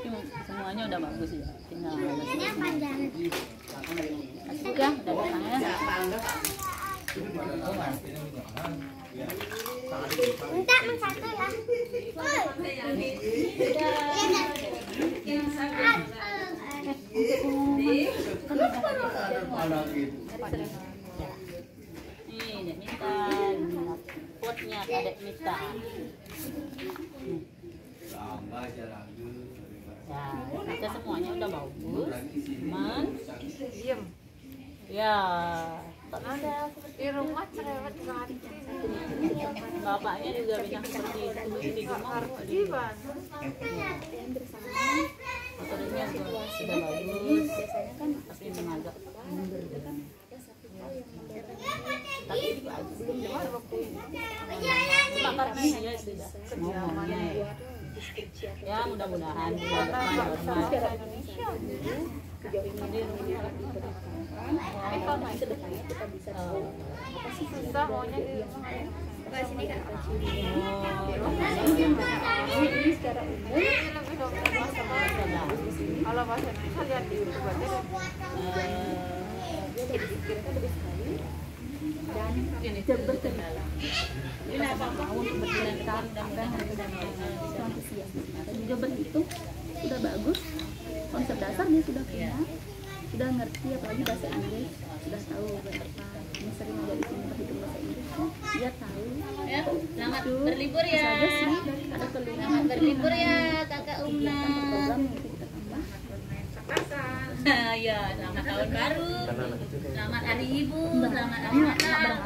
tapi semuanya udah bagus ya. Tinggal masuk ya, udah datang ya. Minta satu ya. Nih, Dek Mita, potnya Dek Mita. Ya, kita semuanya udah bagus. Cuman Diam. ya, tak ada Di rumah cerewet banget. bapaknya juga bilang seperti itu di rumah. Gimana? Motornya sudah bagus. Pasti mengagak mundur gitu. Tapi itu aja belum dengar waktu cuma karena dia sudah ngomongnya ya. Ya mudah-mudahan Bahasa Indonesia. Susah maunya di rumah. Ini secara umum Ini lebih dokter bahasa bahasa. Kalau bahasa Indonesia lihat di YouTube aja deh. dia dari pikirkan lebih sekali dan berkendala. Kenapa mau berkendala dan antusias. Dan juga berhitung sudah bagus, konsep dasar dia sudah punya, sudah ngerti apalagi bahasa Inggris, sudah tahu beberapa yang sering ada di sini berhitung bahasa Inggris, dia tahu. ya. Selamat berlibur ya. Ada keluhan. Selamat berlibur ya Kakak Umna. Program yang kita tambah. Ya, selamat tahun baru. Selamat hari ibu, selamat hari anak.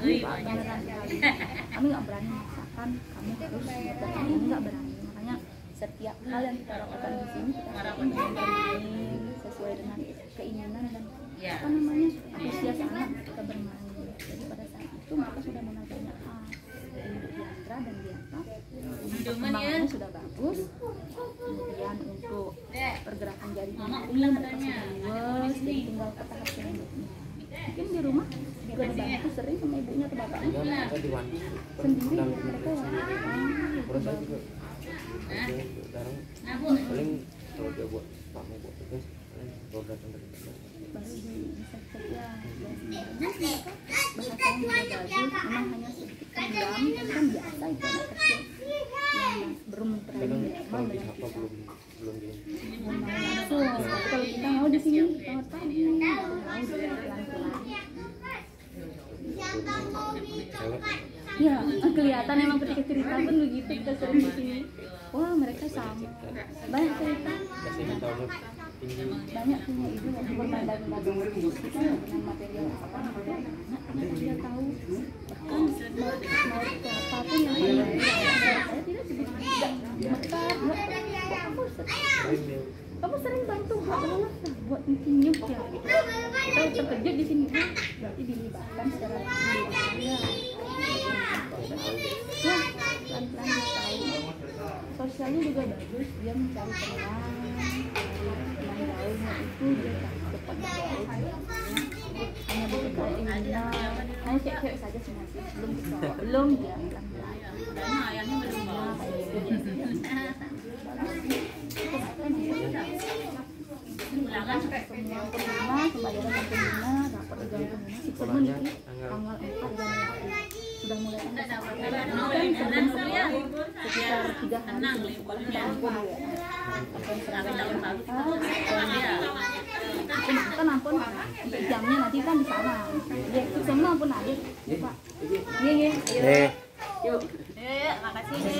Kami nggak berani memaksakan kamu harus dan kami nggak berani, makanya setiap hal yang kita lakukan di sini kita lakukan sesuai dengan keinginan dan apa namanya antusias anak kita bermain. Jadi pada saat itu mereka sudah mengenal banyak hal untuk Diastra dan Diata. Perkembangannya sudah bagus. Kemudian untuk pergerakan jarinya mereka sudah luas dan tinggal ke tahap selanjutnya. Mungkin di rumah juga dibantu sering sama ibunya atau bapaknya sendiri mereka paling kalau dia buat kamu buat tugas kalau datang dari baru bisa cek ya bahasanya juga bagus, memang hanya sedikit pendiam kan biasa itu anak kecil yang belum berani kalau di apa belum langsung. Kalau kita mau di sini selamat pagi mau pelan-pelan ya kelihatan emang ketika cerita pun begitu kita sering di sini. Wah mereka sama banyak cerita, banyak punya ibu yang berpandang kita dengan material karena dia tahu bahkan mau ke apapun yang saya tidak sedikit mekar kamu sering bantu buat nyuk ya kita terkejut di sini berarti dilibatkan secara ya pelan-pelan dia tahu sosialnya juga bagus, dia mencari teman gaulnya itu dia cepat bergaul hanya berbekal keinginan hanya cek-cek saja semua belum dia pelan-pelan Ayahnya belum bawa. semua pembina pembayaran pembina dapat dengan pembina sistem ini tanggal 4 Januari sudah mulai sekitar 3 hari kita ampun ampun untuk jamnya nanti kan di sana ya semua ampun aja Pak iya yuk Yuk, makasih.